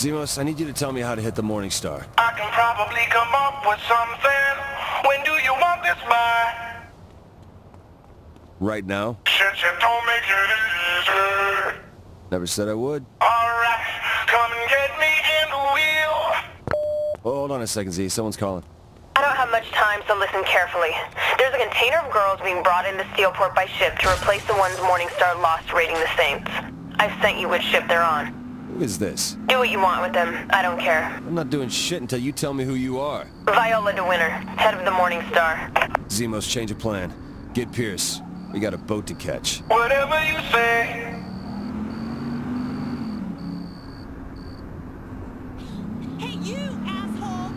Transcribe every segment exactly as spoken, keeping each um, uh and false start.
Zimos, I need you to tell me how to hit the Morning Star. I can probably come up with something. When do you want this by? Right now? Since it don't make it easy. Never said I would. Alright, come and get me in the wheel. Oh, hold on a second, Z. Someone's calling. I don't have much time, so listen carefully. There's a container of girls being brought into Steelport by ship to replace the ones Morningstar lost raiding the Saints. I've sent you which ship they're on. Who is this? Do what you want with them. I don't care. I'm not doing shit until you tell me who you are. Viola DeWinter, head of the Morningstar. Zimos, change of plan. Get Pierce. We got a boat to catch. Whatever you say. Hey, you asshole!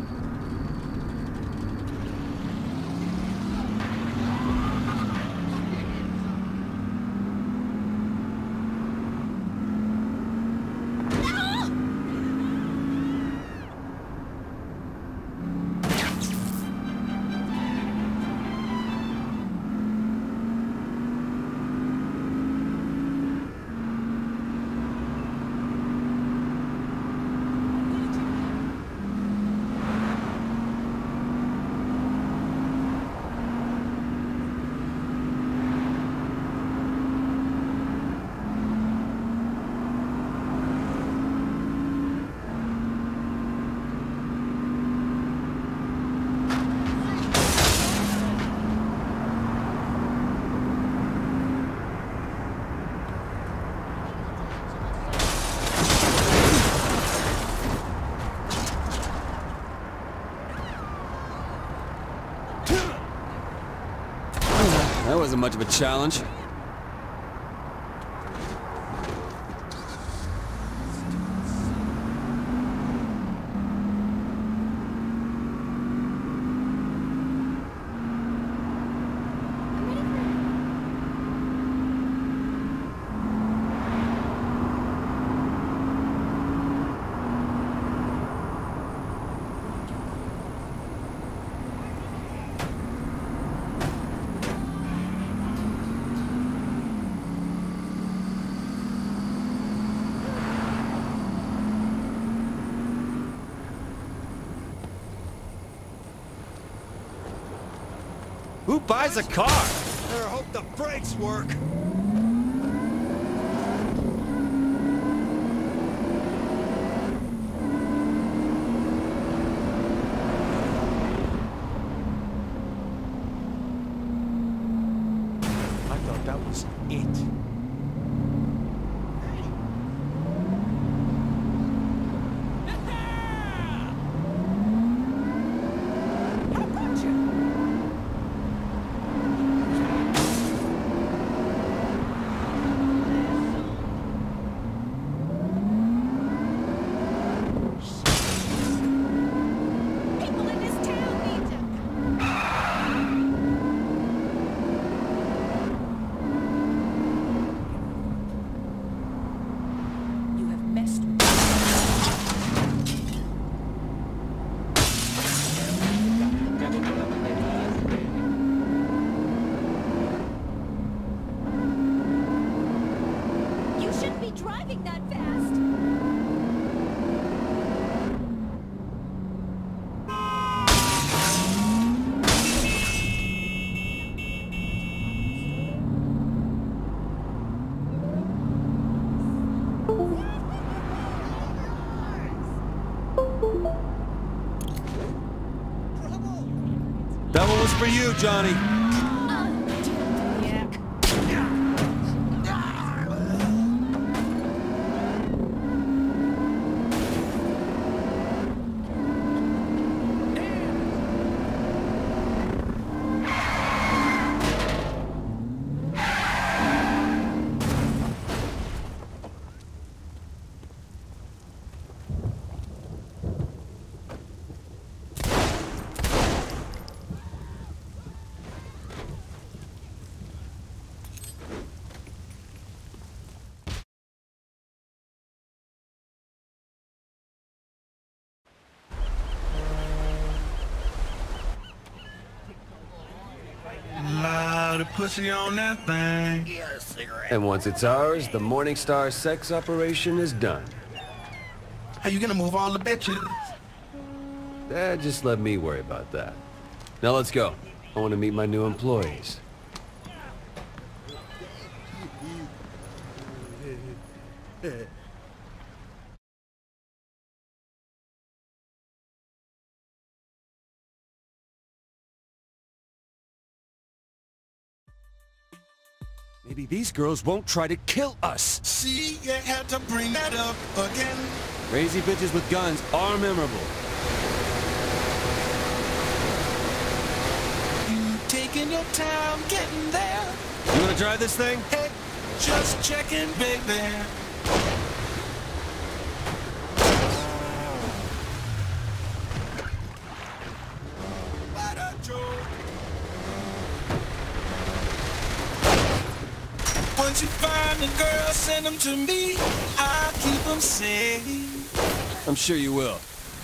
That wasn't much of a challenge. Who buys a car? Better hope the brakes work. I thought that was it. That one was for you, Johnny. The pussy on that thing. And once it's ours, the Morningstar sex operation is done. How you gonna move all the bitches? Eh, just let me worry about that. Now let's go. I want to meet my new employees. Maybe these girls won't try to kill us. See, you had to bring that up again. Crazy bitches with guns are memorable. You taking your time getting there. You wanna drive this thing? Hey, just checking, baby. What a joke. Once you find a girl, send them to me. I'll keep them safe. I'm sure you will.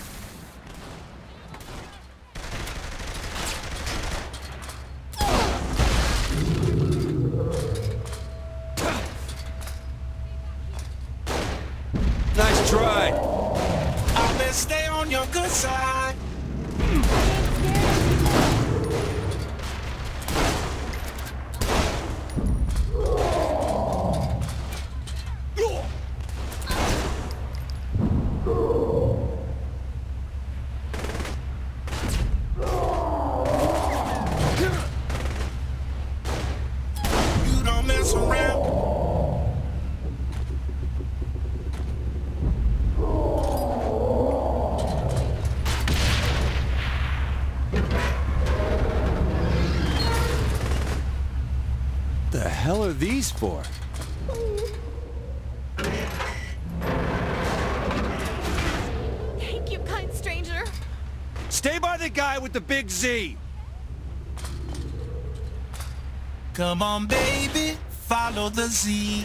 Nice try. I'll best stay on your good side. You don't mess around. The hell are these for? Thank you, kind stranger. Stay by the guy with the big Z. Come on, baby, follow the Z.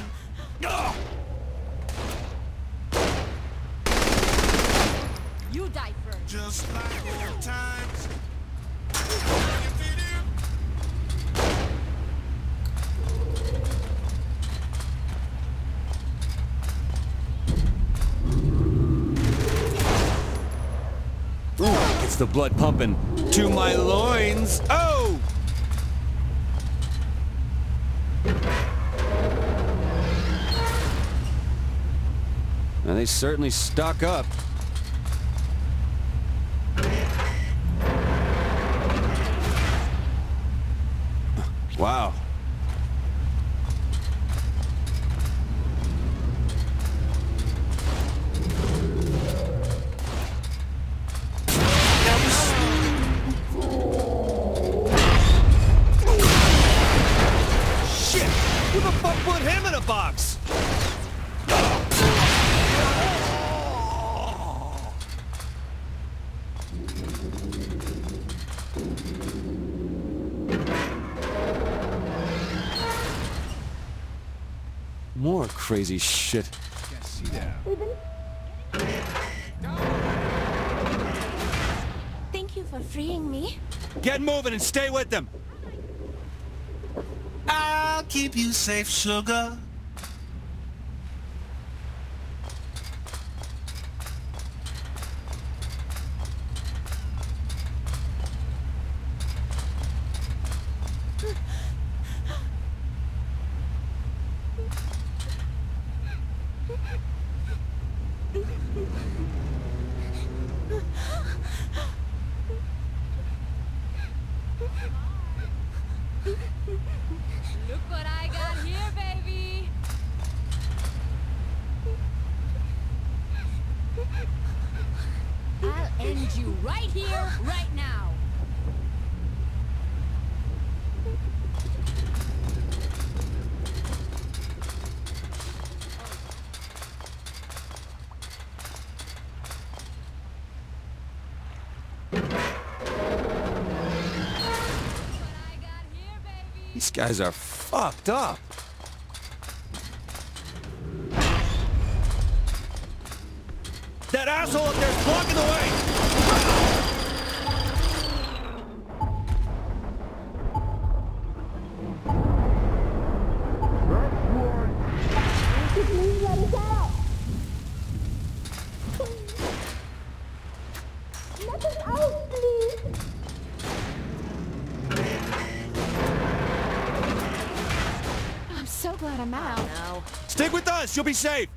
You die first. Just like old times. Ooh, gets the blood pumping to my loins. Oh! Now they certainly stock up. Wow. Shit! Who the fuck put him in a box? More crazy shit. Thank you for freeing me. Get moving and stay with them. I'll keep you safe, sugar. Look what I got here, baby. I'll end you right here, right now. These guys are fucked up. That asshole up there's blocking the way! Get us out, please. I'm so glad I'm out. No. Stick with us, you'll be safe.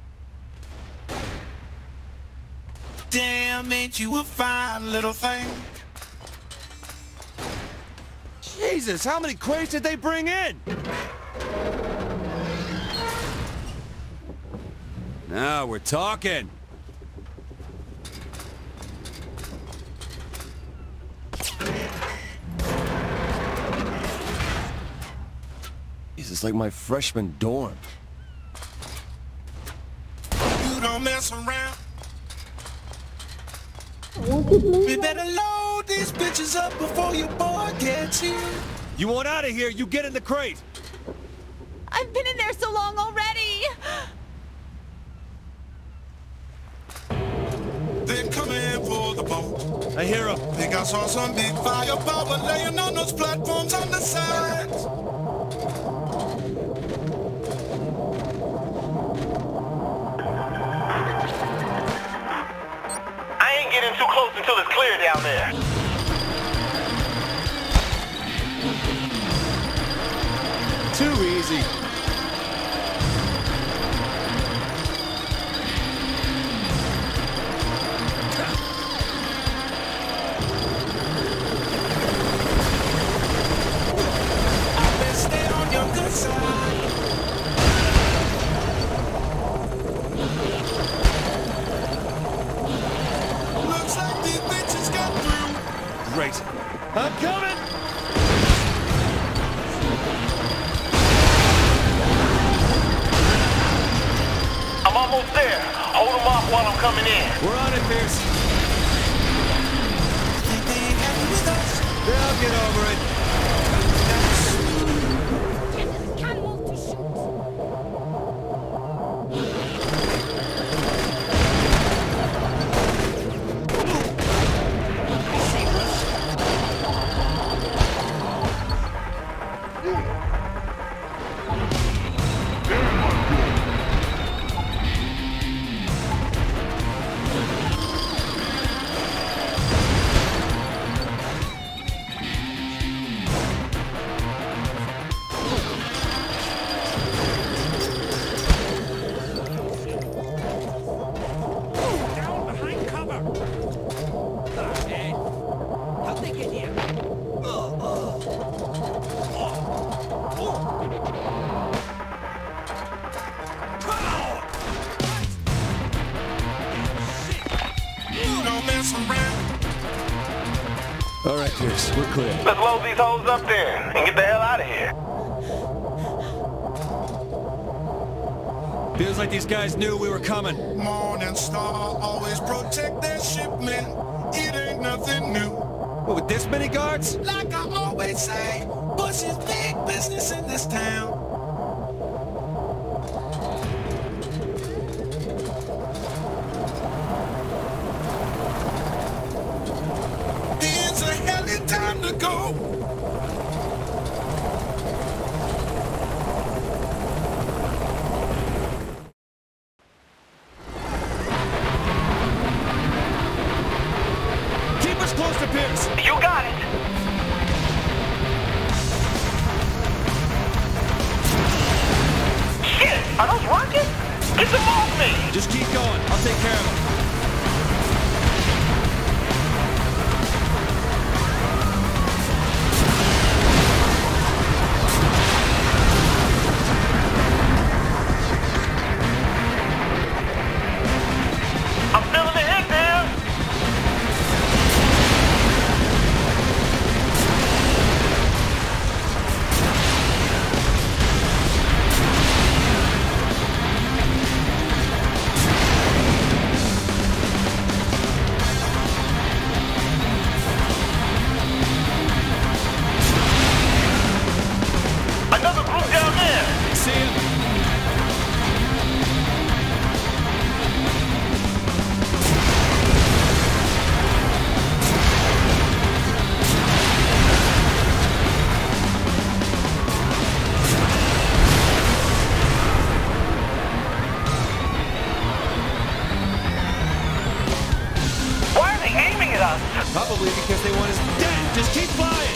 Damn, ain't you a fine little thing? Jesus, how many crates did they bring in? Now we're talking. This is like my freshman dorm. You don't mess around. We better load these bitches up before your boy gets here. You want out of here, you get in the crate. I've been in there so long already. They're coming for the boat. I hear him. Think I saw some big firepower laying on those platforms on the sides. I ain't getting too close until it's clear down there. Too easy. Let's stay on your good side. Looks like these bitches got through. Great. I'm coming! I'm almost there. Hold them off while I'm coming in. We're on it, Pierce. Think they ain't happy with us? They'll get over it. Can't move to shoot. You don't mess around. All right, Pierce, we're clear. Let's load these hoes up then and get the hell out of here. Feels like these guys knew we were coming. Morning Star always protect their shipment. It ain't nothing new. What, with this many guards? Like I always say, Bush is big business in this town. It's a hell of time to go. Keep us close to Pierce. You got it. Shit, are those rockets? Get them off me. Just keep going. I'll take care of them. I'm feeling the hit there. us? Probably because they want us dead. Just keep flying.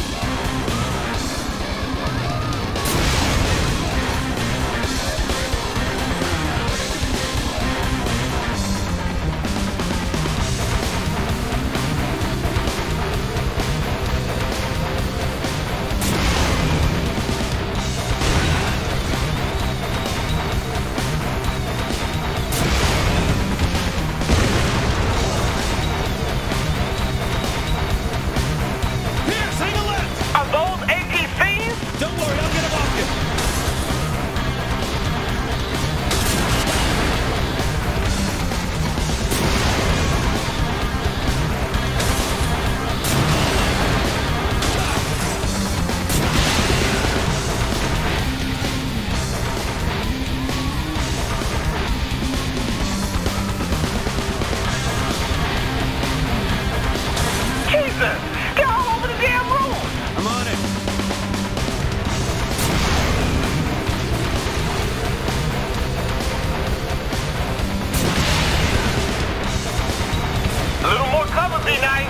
Get all over the damn room! I'm on it. A little more cover, be nice.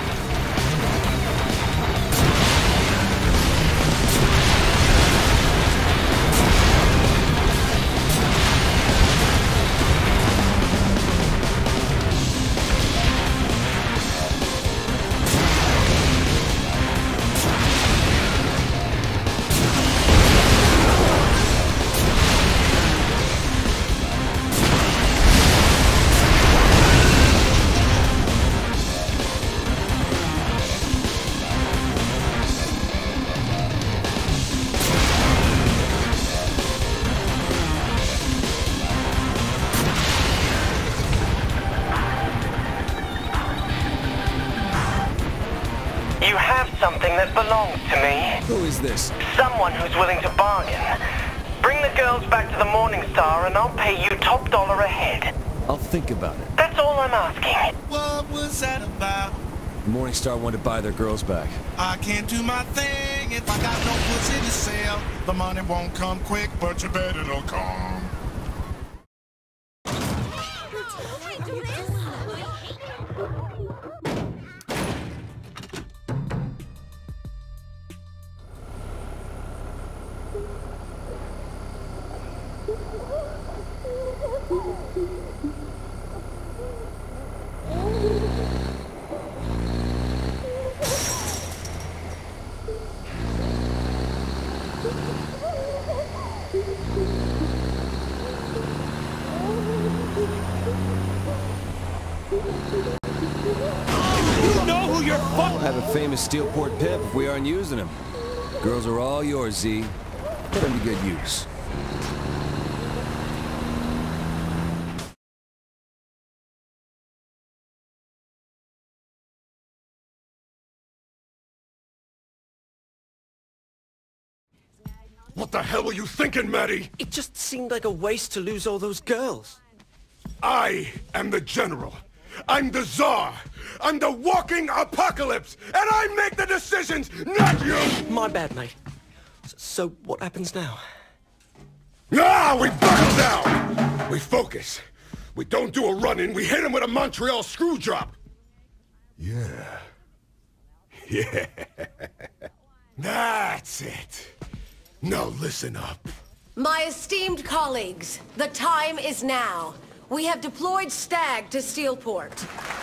You have something that belongs to me. Who is this? Someone who's willing to bargain. Bring the girls back to the Morning Star and I'll pay you top dollar a head. I'll think about it. That's all I'm asking. What was that about? The Morning Star wanted to buy their girls back. I can't do my thing if I got no pussy to sell. The money won't come quick, but you bet it'll come. We'll have a famous Steelport pip if we aren't using them. Girls are all yours, Z. Put them to good use. What the hell were you thinking, Maddie? It just seemed like a waste to lose all those girls. I am the general. I'm the Tsar. I'm the walking apocalypse. And I make the decisions, not you! My bad, mate. S- So what happens now? Ah, we buckle down! We focus. We don't do a run-in, we hit him with a Montreal screw drop. Yeah. Yeah. That's it. Now listen up. My esteemed colleagues, the time is now. We have deployed Stag to Steelport.